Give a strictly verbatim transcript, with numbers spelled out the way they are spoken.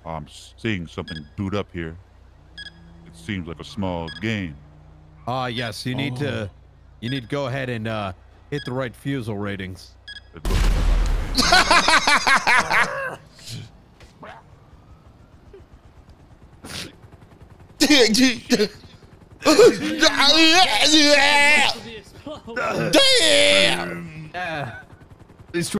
I'm seeing something boot up here. It seems like a small game. Ah, uh, yes. You need oh. to, you need to go ahead and uh, hit the right fusel ratings. It looks Damn! Uh, these